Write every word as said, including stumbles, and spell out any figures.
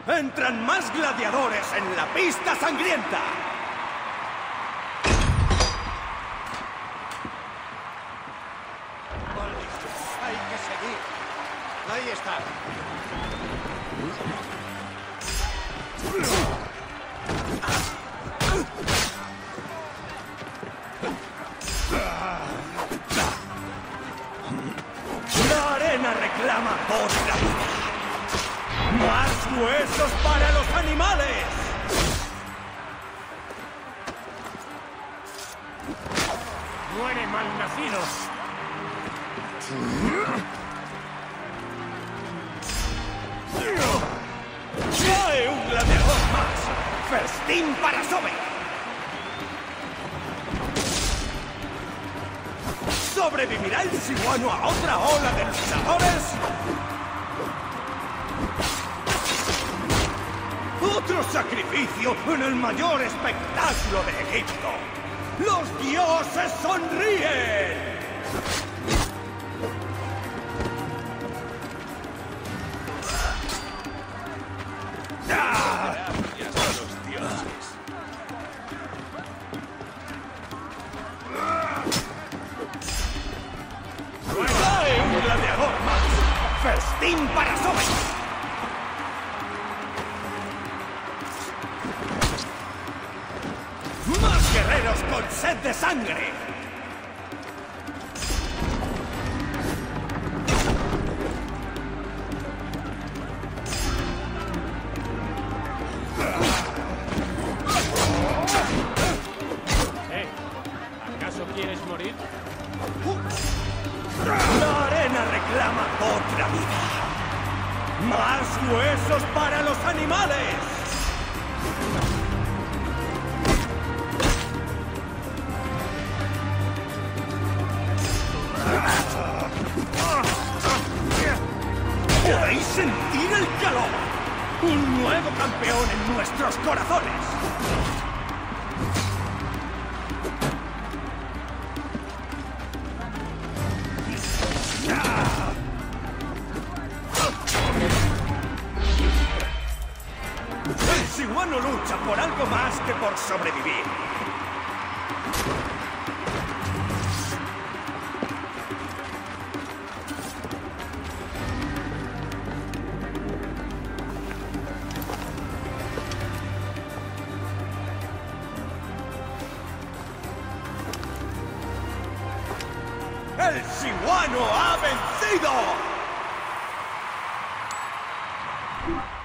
Entran más gladiadores en la pista sangrienta. Hay que seguir. Ahí está. La arena reclama otra vida. ¡Más huesos para los animales! ¡Muere malnacidos! ¡Trae un gladiador más! ¡Festín para Sobe! ¿Sobrevivirá el Siguano a otra ola de luchadores? ¡Otro sacrificio en el mayor espectáculo de Egipto! ¡Los dioses sonríen! ¡Ah! ¡Los dioses! ¡Trae un gladiador más! ¡Festín para Sobe! ¡Más guerreros con sed de sangre! ¿Eh? ¿Acaso quieres morir? La arena reclama otra vida. ¡Más huesos para los animales! ¿Podéis sentir el calor? ¡Un nuevo campeón en nuestros corazones! El Siguano lucha por algo más que por sobrevivir. ¡El Siguano ha vencido!